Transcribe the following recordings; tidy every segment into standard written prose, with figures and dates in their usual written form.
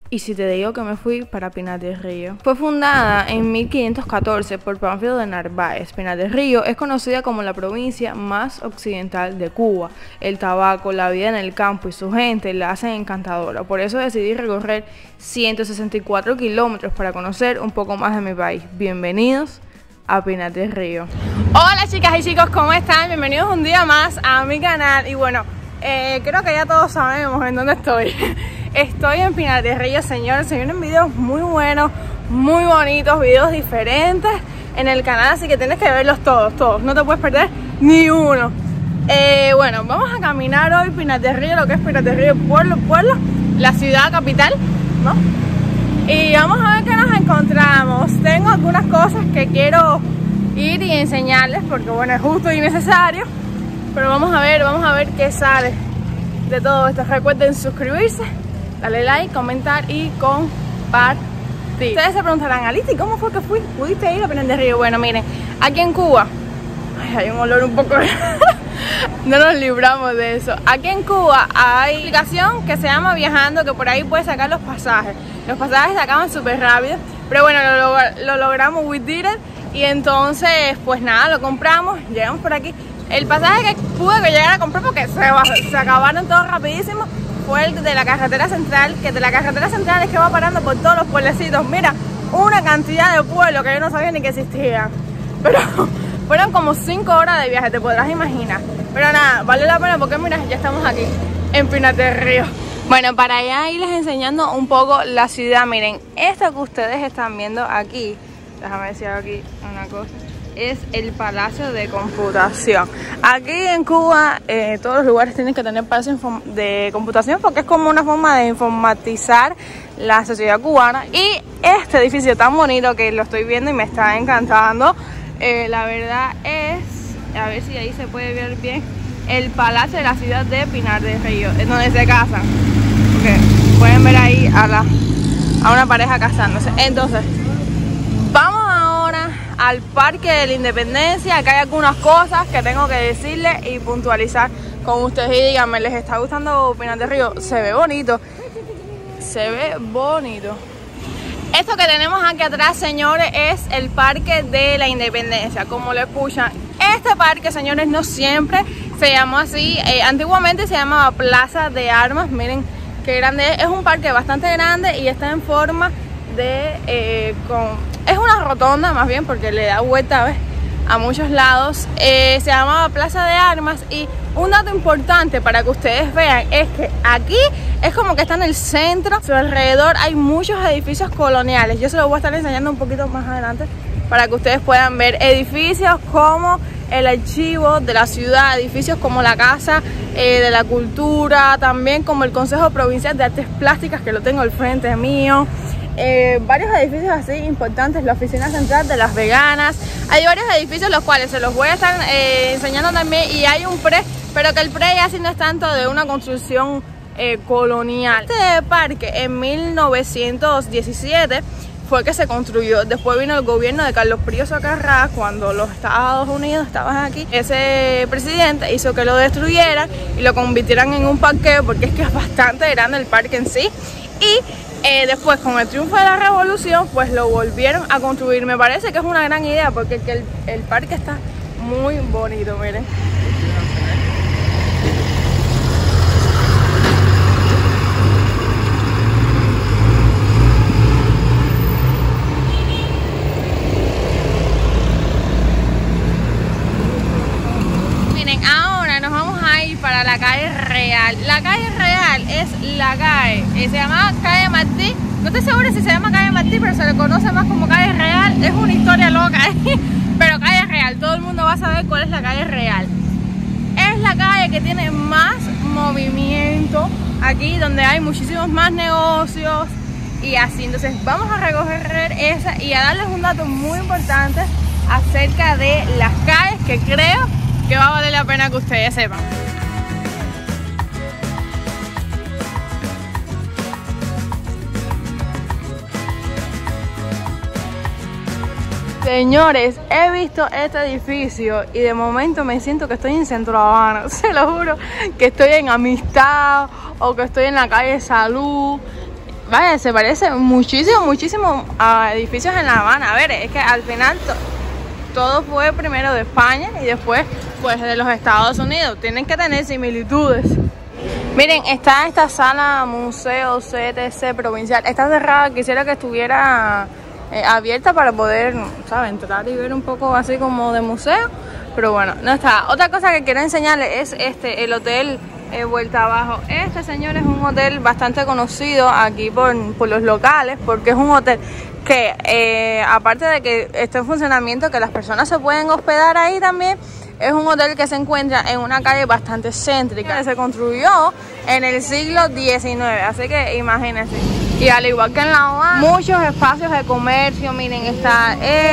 Y si te digo que me fui para Pinar del Río. Fue fundada en 1514 por Pánfilo de Narváez. Pinar del Río es conocida como la provincia más occidental de Cuba. El tabaco, la vida en el campo y su gente la hacen encantadora. Por eso decidí recorrer 164 kilómetros para conocer un poco más de mi país. Bienvenidos a Pinar del Río. Hola chicas y chicos, ¿cómo están? Bienvenidos un día más a mi canal. Y bueno, creo que ya todos sabemos en dónde estoy. Estoy en Pinar del Río, señores. Se vienen videos muy buenos, muy bonitos, videos diferentes en el canal, así que tienes que verlos todos. No te puedes perder ni uno. Bueno, vamos a caminar hoy Pinar del Río, lo que es Pinar del Río, pueblo, la ciudad capital, ¿no? Y vamos a ver qué nos encontramos. Tengo algunas cosas que quiero ir y enseñarles, porque bueno, es justo y necesario. Pero vamos a ver qué sale de todo esto. Recuerden suscribirse, darle like, comentar y compartir. Ustedes se preguntarán, Alicia, ¿cómo fue que pudiste ir a Pinar del Río? Bueno, miren, aquí en Cuba, hay un olor un poco... no nos libramos de eso. Aquí en Cuba hay una aplicación que se llama Viajando, que por ahí puedes sacar los pasajes. Los pasajes se acaban súper rápido, pero bueno, lo logramos, we did it. Y entonces, pues nada, lo compramos, llegamos por aquí. El pasaje que pude llegar a comprar, porque se acabaron todos rapidísimo, fue el de la carretera central, que de la carretera central es que va parando por todos los pueblecitos. Mira, una cantidad de pueblos que yo no sabía ni que existían. Pero fueron como 5 horas de viaje, te podrás imaginar. Pero nada, vale la pena porque mira, ya estamos aquí, en Pinar del Río. Bueno, para ya irles enseñando un poco la ciudad, miren, esto que ustedes están viendo aquí, déjame decir aquí una cosa, es el Palacio de Computación. Aquí en Cuba todos los lugares tienen que tener palacios de computación porque es como una forma de informatizar la sociedad cubana. Y este edificio tan bonito que lo estoy viendo y me está encantando, la verdad es, a ver si ahí se puede ver bien, el Palacio de la ciudad de Pinar del Río, es donde se casan. Okay. Pueden ver ahí a una pareja casándose. Entonces, vamos ahora al Parque de la Independencia. Acá hay algunas cosas que tengo que decirles y puntualizar con ustedes. Y díganme, ¿les está gustando Pinar del Río? Se ve bonito. Se ve bonito. Esto que tenemos aquí atrás, señores, es el Parque de la Independencia. Como lo escuchan, este parque, señores, no siempre se llamó así. Antiguamente se llamaba Plaza de Armas. Miren qué grande es. Es un parque bastante grande y está en forma de... es una rotonda más bien porque le da vuelta, ¿ves?, a muchos lados. Se llamaba Plaza de Armas. Y un dato importante para que ustedes vean es que aquí es como que está en el centro. A su alrededor hay muchos edificios coloniales. Yo se los voy a estar enseñando un poquito más adelante para que ustedes puedan ver edificios como el archivo de la ciudad, edificios como la Casa de la Cultura, también como el Consejo Provincial de Artes Plásticas, que lo tengo al frente mío. Varios edificios así importantes, la oficina central de las veganas. Hay varios edificios los cuales se los voy a estar enseñando también. Y hay un pre, pero que el pre ya sí no es tanto de una construcción colonial. Este parque en 1917 fue que se construyó. Después vino el gobierno de Carlos Prioso Carrá, cuando los Estados Unidos estaban aquí. Ese presidente hizo que lo destruyeran y lo convirtieran en un parque, porque es que es bastante grande el parque en sí. Y después, con el triunfo de la revolución, pues lo volvieron a construir. Me parece que es una gran idea porque el parque está muy bonito, miren. Miren, ahora nos vamos a ir para la calle Real. La calle Real es la calle, se llama Calle Martí. No estoy segura si se llama Calle Martí, pero se le conoce más como Calle Real. Es una historia loca, pero Calle Real, todo el mundo va a saber cuál es la Calle Real. Es la calle que tiene más movimiento aquí, donde hay muchísimos más negocios y así. Entonces vamos a recorrer esa y a darles un dato muy importante acerca de las calles que creo que va a valer la pena que ustedes sepan. Señores, he visto este edificio y de momento me siento que estoy en Centro Habana. Se lo juro que estoy en Amistad o que estoy en la calle Salud. vaya, se parece muchísimo a edificios en La Habana. A ver, es que al final todo fue primero de España y después pues de los Estados Unidos. Tienen que tener similitudes. Miren, está esta sala museo CTC provincial. Está cerrada, quisiera que estuviera abierta para poder, ¿sabes?, entrar y ver un poco así como de museo. Pero bueno, no está. Otra cosa que quiero enseñarles es el hotel Vuelta Abajo. Este, señor, es un hotel bastante conocido aquí por los locales, porque es un hotel que aparte de que está en funcionamiento, que las personas se pueden hospedar ahí también, es un hotel que se encuentra en una calle bastante céntrica. Se construyó en el siglo XIX, así que imagínense. Y al igual que en La Habana, muchos espacios de comercio. Miren, está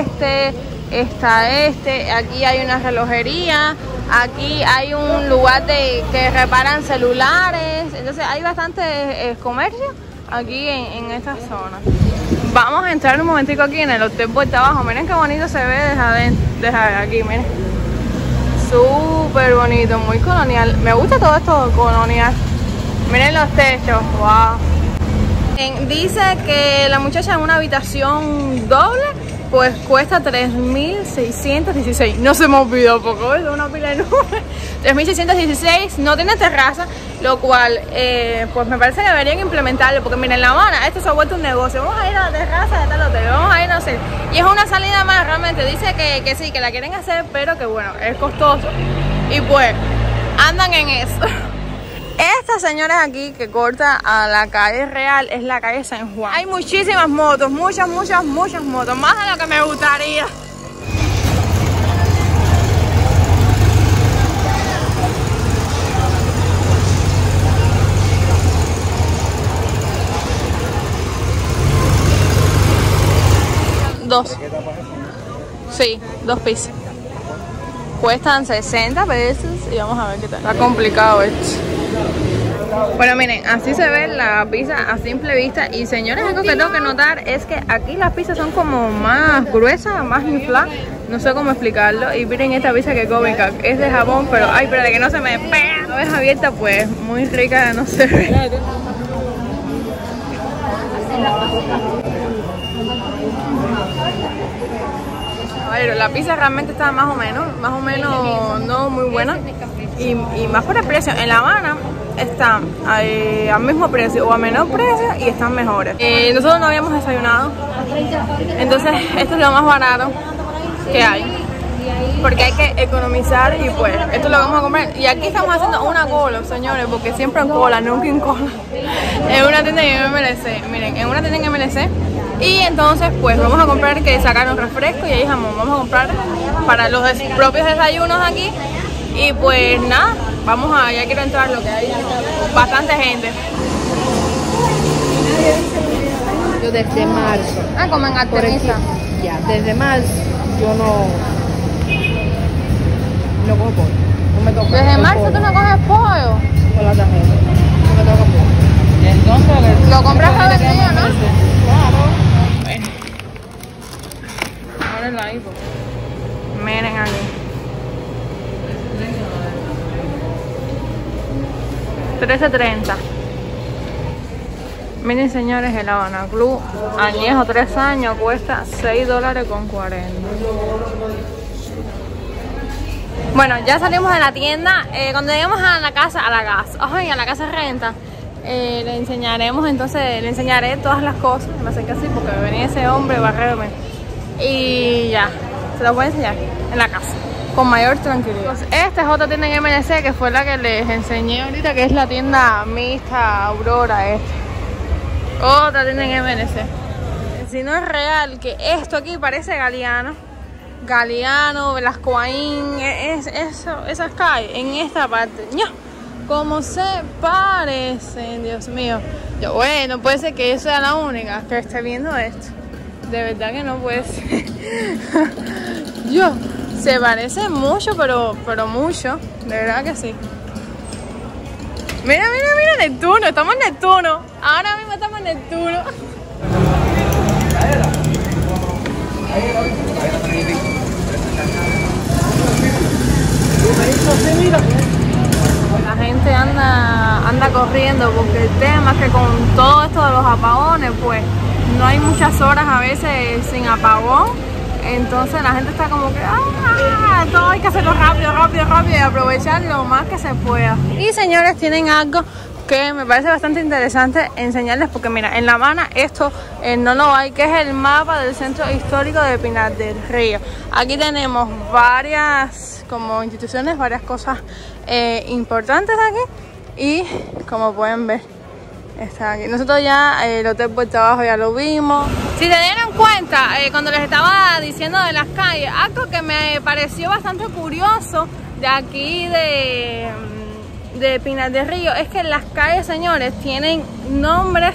aquí hay una relojería, aquí hay un lugar que reparan celulares. Entonces hay bastante comercio aquí en esta zona. Vamos a entrar un momentico aquí en el hotel Vuelta Abajo. Miren qué bonito se ve desde adentro, desde aquí, miren. Súper bonito, muy colonial. Me gusta todo esto colonial. Miren los techos, wow. Dice que la muchacha en una habitación doble pues cuesta 3.616. No se me olvidó poco, es una pila de números. 3.616, no tiene terraza, lo cual pues me parece que deberían implementarlo, porque miren, en La Habana esto se ha vuelto un negocio. Vamos a ir a la terraza de tal hotel, vamos a ir, no sé, y es una salida más. Realmente dice que sí, que la quieren hacer, pero que bueno, es costoso y pues andan en eso. Esta señora aquí que corta a la calle Real es la calle San Juan. Hay muchísimas motos, muchas motos, más de lo que me gustaría. Dos. Sí, 2 pisos. Cuestan 60 pesos y vamos a ver qué tal. Está complicado esto. Bueno, miren, así se ve la pizza a simple vista. Y señores, algo que tengo que notar es que aquí las pizzas son como más gruesas, más infladas. No sé cómo explicarlo. Y miren esta pizza que cómica, es de Japón, pero ay, pero de que no se me pega. Una vez abierta, pues muy rica, no sé. Pero la pizza realmente está más o menos no muy buena y más por el precio. En La Habana están al mismo precio o a menor precio y están mejores. Nosotros no habíamos desayunado, entonces esto es lo más barato que hay, porque hay que economizar y pues esto lo vamos a comer. Y aquí estamos haciendo una cola, señores, porque siempre en cola, nunca en cola. En una tienda en MLC, miren, en una tienda en MLC. Y entonces pues vamos a comprar, que sacar un refresco y ahí jamón. Vamos a comprar para los propios desayunos aquí. Y pues nada, ya quiero entrar, lo que hay bastante gente. Yo desde marzo. Ah, comen Artemisa. Ya, desde marzo yo no cojo pollo. No me toca. Desde marzo tú no coges pollo. Con la tarjeta. No me toca pollo. Entonces lo compras todo el día, ¿no? Claro. Bueno. Ahora el live. Miren aquí. $13.30. Miren, señores, el Habana Club añejo 3 años cuesta $6.40. Bueno, ya salimos de la tienda. Cuando lleguemos a la casa renta, le enseñaré todas las cosas. Me acerqué así porque venía ese hombre a barrerme. Y ya, se las voy a enseñar en la casa con mayor tranquilidad. Esta es otra tienda en MLC, que fue la que les enseñé ahorita, que es la tienda mixta Aurora. Otra tienda en MLC. Si no es real que esto aquí parece Galeano, Velascoaín, esas calles en esta parte. ¡No! Como se parecen, Dios mío. Bueno, puede ser que yo sea la única que esté viendo esto. De verdad que no puede ser. Se parece mucho, pero mucho. De verdad que sí. Mira, Neptuno. Estamos en Neptuno. Ahora mismo estamos en Neptuno. La gente anda sufriendo, porque el tema es que con todo esto de los apagones, pues no hay muchas horas a veces sin apagón. Entonces la gente está como que todo hay que hacerlo rápido y aprovechar lo más que se pueda. Y señores, tienen algo que me parece bastante interesante enseñarles, porque mira, en La Habana esto no lo hay, que es el mapa del centro histórico de Pinar del Río. Aquí tenemos varias como instituciones, varias cosas importantes aquí, y como pueden ver está aquí. Nosotros ya el hotel Puerto Abajo ya lo vimos. Si se dieron cuenta, cuando les estaba diciendo de las calles, algo que me pareció bastante curioso de aquí de Pinar del Río es que las calles, señores, tienen nombres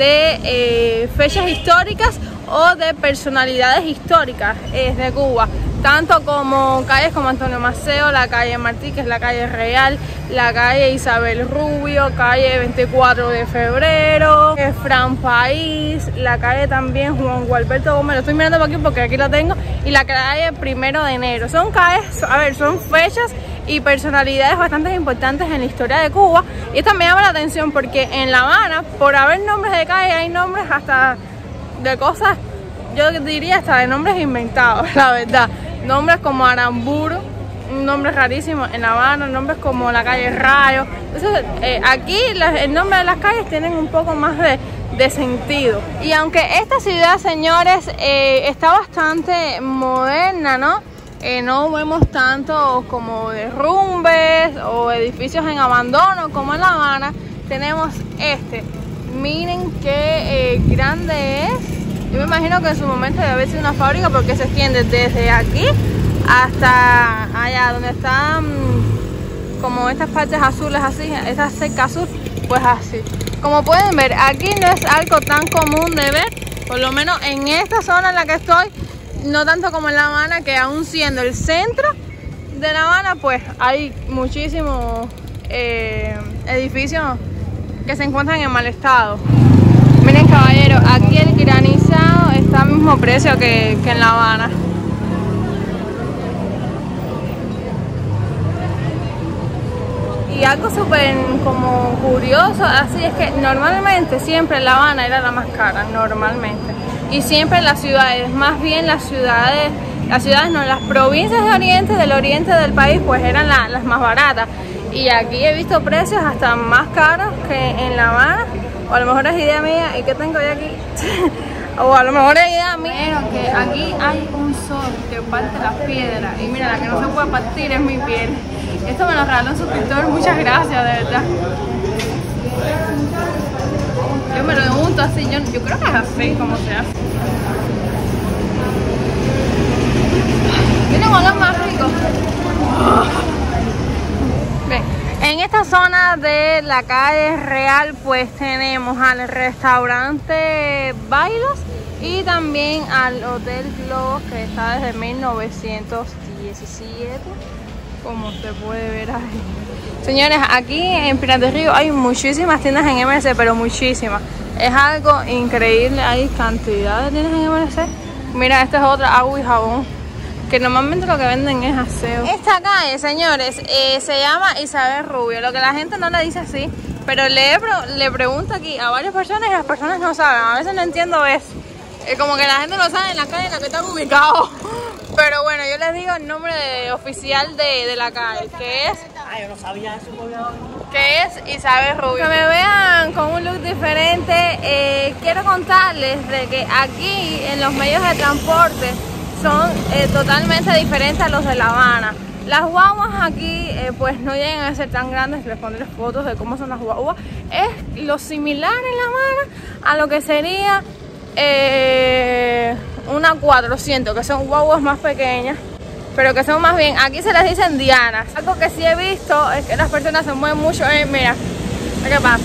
de fechas históricas o de personalidades históricas de Cuba, tanto como calles como Antonio Maceo, la calle Martí, que es la calle Real, la calle Isabel Rubio, calle 24 de febrero, Fran País, la calle también Juan Gualberto Gómez, lo estoy mirando por aquí porque aquí lo tengo, y la calle 1 de enero. Son calles, a ver, son fechas y personalidades bastante importantes en la historia de Cuba, y esto me llama la atención porque en La Habana, por haber nombres de calle, hay nombres hasta de cosas, yo diría hasta de nombres inventados, la verdad. Nombres como Aramburu, un nombre rarísimo en La Habana, nombres como la calle Rayo. Entonces, aquí el nombre de las calles tienen un poco más de sentido. Y aunque esta ciudad, señores, está bastante moderna, ¿no? No vemos tanto como derrumbes o edificios en abandono como en La Habana. Tenemos miren qué grande es. Yo me imagino que en su momento debe haber sido una fábrica, porque se extiende desde aquí hasta allá donde están como estas partes azules así, esta cerca azul, pues así. Como pueden ver, aquí no es algo tan común de ver, por lo menos en esta zona en la que estoy, no tanto como en La Habana, que aún siendo el centro de La Habana, pues hay muchísimos edificios que se encuentran en mal estado. Miren, caballeros, aquí el granizado está al mismo precio que en La Habana. Y algo súper como curioso así es que normalmente siempre La Habana era la más cara, normalmente. Y siempre las ciudades, más bien las ciudades no, las provincias del oriente del país, pues eran las más baratas. Y aquí he visto precios hasta más caros que en La Habana. O a lo mejor es idea mía. ¿Y qué tengo yo aquí? O a lo mejor es idea mía. Pero que aquí hay un sol que parte las piedras. Y mira, la que no se puede partir es mi piel. Esto me lo regaló un suscriptor. Muchas gracias, de verdad. Yo me lo unto así. Yo creo que es así como se hace. Miren, huele más rico. Ven. En esta zona de la calle Real, pues tenemos al restaurante Bailos y también al Hotel Globos, que está desde 1917, como se puede ver ahí. Señores, aquí en Pinar del Río hay muchísimas tiendas en MLC, pero muchísimas. Es algo increíble, hay cantidad de tiendas en MLC. Mira, esta es otra, agua y jabón, que normalmente lo que venden es aseo. Esta calle, señores, se llama Isabel Rubio. Lo que la gente no le dice así, pero le pregunto aquí a varias personas y las personas no saben. A veces no entiendo eso. Como que la gente no sabe en la calle en la que están ubicados. Pero bueno, yo les digo el nombre oficial de la calle, que es... yo no sabía eso. Que es Isabel Rubio. Que me vean con un look diferente, quiero contarles de que aquí en los medios de transporte son totalmente diferentes a los de La Habana. Las guaguas aquí pues no llegan a ser tan grandes. Les pondré fotos de cómo son las guaguas. Es lo similar en La Habana a lo que sería una 400, que son guaguas más pequeñas, pero que son más bien, aquí se les dicen dianas. Algo que sí he visto es que las personas se mueven mucho, mira, ¿qué pasa?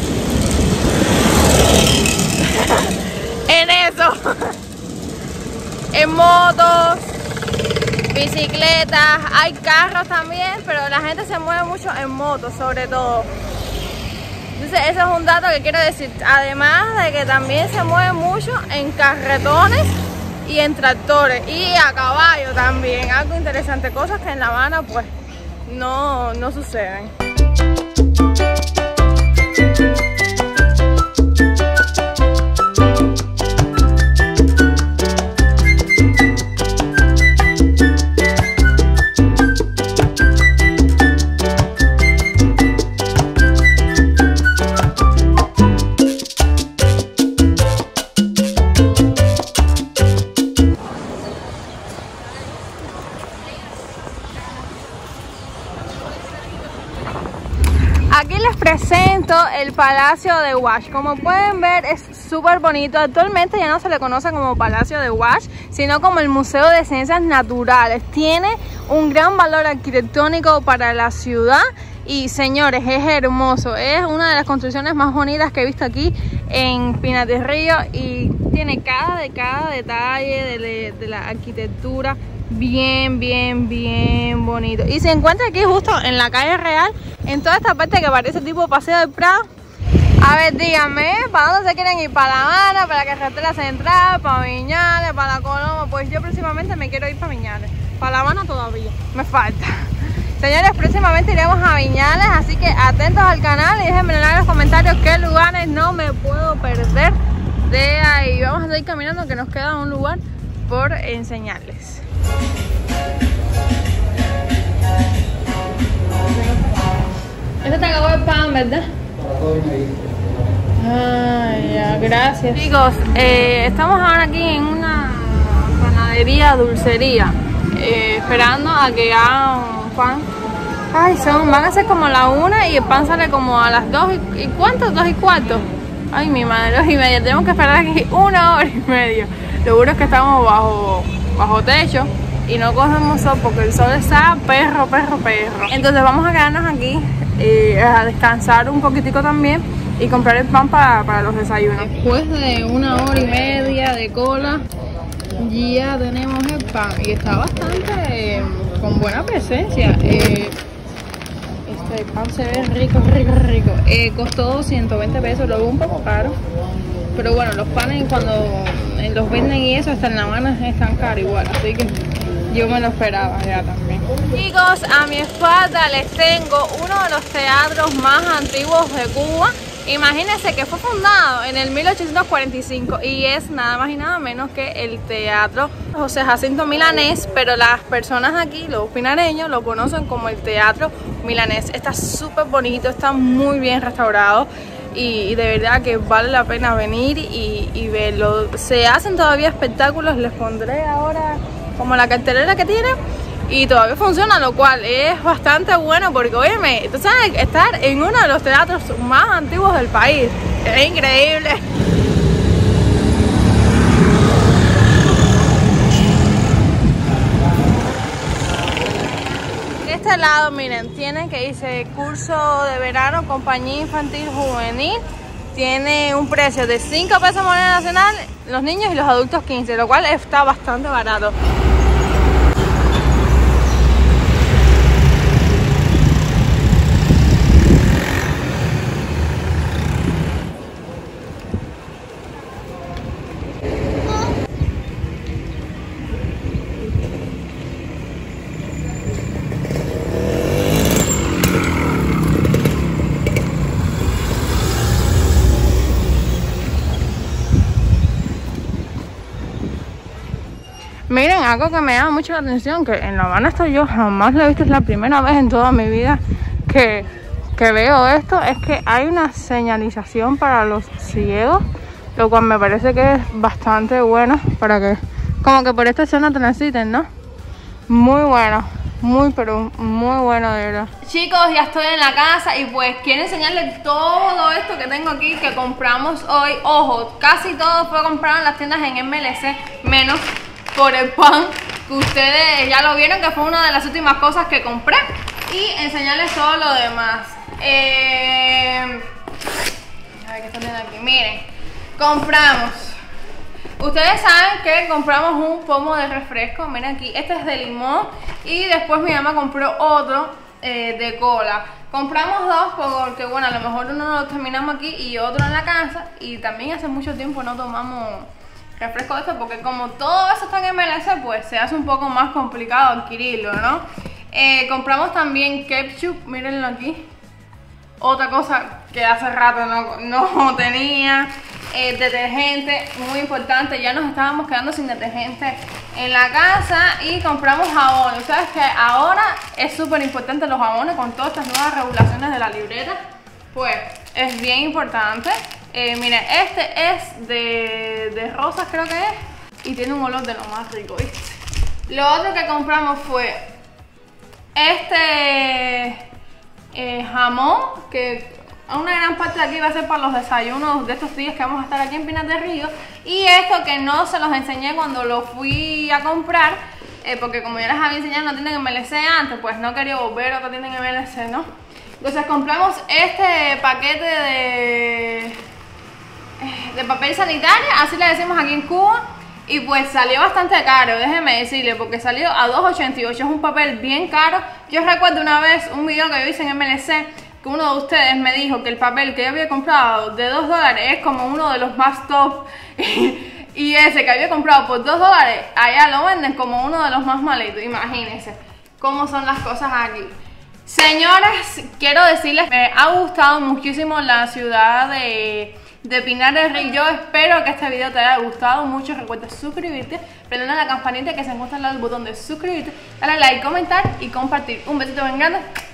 En eso. En motos, bicicletas, hay carros también, pero la gente se mueve mucho en motos sobre todo. Entonces ese es un dato que quiero decir, además de que también se mueve mucho en carretones y en tractores y a caballo también, algo interesante, cosas que en La Habana pues no suceden. el Palacio de Wash. Como pueden ver, es súper bonito. Actualmente ya no se le conoce como Palacio de Wash, sino como el Museo de Ciencias Naturales. Tiene un gran valor arquitectónico para la ciudad y, señores, es hermoso. Es una de las construcciones más bonitas que he visto aquí en Pinas del Río y tiene cada detalle de la arquitectura bien bonito. Y se encuentra aquí justo en la calle Real, en toda esta parte que parece tipo Paseo del Prado. A ver, díganme, ¿para dónde se quieren ir? ¿Para La Habana, para la carretera central, para Viñales, para la Coloma? Pues yo próximamente me quiero ir para Viñales. Para La Habana todavía me falta. Señores, próximamente iremos a Viñales, así que atentos al canal y déjenme en los comentarios qué lugares no me puedo perder de ahí. Vamos a seguir caminando, que nos queda un lugar por enseñarles. Este te acabó el pan, ¿verdad? Ay, ya, gracias. Chicos, estamos ahora aquí en una panadería, dulcería, esperando a que haga un pan. Ay, van a ser como la 1 y el pan sale como a las 2 y ¿cuánto? 2 y cuarto. Ay, mi madre, 2 y media. Tenemos que esperar aquí 1 hora y media. Lo bueno es que estamos bajo techo y no cogemos sol porque el sol está perro. Entonces vamos a quedarnos aquí a descansar un poquitico también y comprar el pan para los desayunos. Después de 1 hora y media de cola ya tenemos el pan y está bastante con buena presencia. Este pan se ve rico. Costó 120 pesos, lo veo un poco caro, pero bueno, los panes cuando los venden y eso hasta en La Habana están caros igual, así que yo me lo esperaba ya también. Chicos, a mi espalda les tengo uno de los teatros más antiguos de Cuba. Imagínense que fue fundado en el 1845 y es nada más y nada menos que el Teatro José Jacinto Milanés, pero las personas aquí, los pinareños, lo conocen como el Teatro Milanés. Está súper bonito, está muy bien restaurado y de verdad que vale la pena venir y verlo. Se hacen todavía espectáculos, les pondré ahora como la cartelera que tiene. Y todavía funciona, lo cual es bastante bueno porque, óyeme, tú sabes, estar en uno de los teatros más antiguos del país es increíble. De este lado, miren, tienen que irse curso de verano, compañía infantil juvenil. Tiene un precio de 5 pesos moneda nacional, los niños y los adultos 15, lo cual está bastante barato. Miren, algo que me llama mucho la atención, que en La Habana esto yo jamás lo he visto, es la primera vez en toda mi vida que veo esto, es que hay una señalización para los ciegos, lo cual me parece que es bastante bueno para que como que por esta zona transiten, ¿no? Muy bueno, pero muy bueno de verdad. Chicos, ya estoy en la casa y pues quiero enseñarles todo esto que tengo aquí que compramos hoy. Ojo, casi todo fue comprado en las tiendas en MLC, menos por el pan, que ustedes ya lo vieron, que fue una de las últimas cosas que compré, y enseñarles todo lo demás. A ver qué está viendo aquí. Miren, compramos, ustedes saben que compramos un pomo de refresco. Miren aquí, este es de limón y después mi mamá compró otro de cola. Compramos dos porque bueno, a lo mejor uno lo terminamos aquí y otro en la casa, y también hace mucho tiempo no tomamos refresco de esto porque como todo eso está en MLC, pues se hace un poco más complicado adquirirlo, ¿no? Compramos también ketchup, mírenlo aquí, otra cosa que hace rato no tenía. Detergente, muy importante, ya nos estábamos quedando sin detergente en la casa, y compramos jabón. Ustedes que ahora es súper importante los jabones con todas estas nuevas regulaciones de la libreta, pues es bien importante. Miren, este es de rosas, creo que es, y tiene un olor de lo más rico, ¿viste? Lo otro que compramos fue este jamón, que una gran parte de aquí va a ser para los desayunos de estos días que vamos a estar aquí en Pinar del Río. Y esto que no se los enseñé cuando lo fui a comprar, porque como ya les había enseñado una tienda en MLC antes, pues no quería volver a otra tienda en MLC, ¿no? Entonces compramos este paquete de papel sanitario, así le decimos aquí en Cuba. Y pues salió bastante caro, déjeme decirle, porque salió a $2.88, es un papel bien caro. Yo recuerdo una vez un video que yo hice en MLC, que uno de ustedes me dijo que el papel que yo había comprado de $2 es como uno de los más top. Y ese que había comprado por $2, allá lo venden como uno de los más malitos. Imagínense cómo son las cosas aquí. Señoras, quiero decirles que me ha gustado muchísimo la ciudad de Pinar del Río. Yo espero que este video te haya gustado mucho. Recuerda suscribirte, prender la campanita que se encuentra al lado del botón de suscribirte, darle like, comentar y compartir. Un besito bien grande.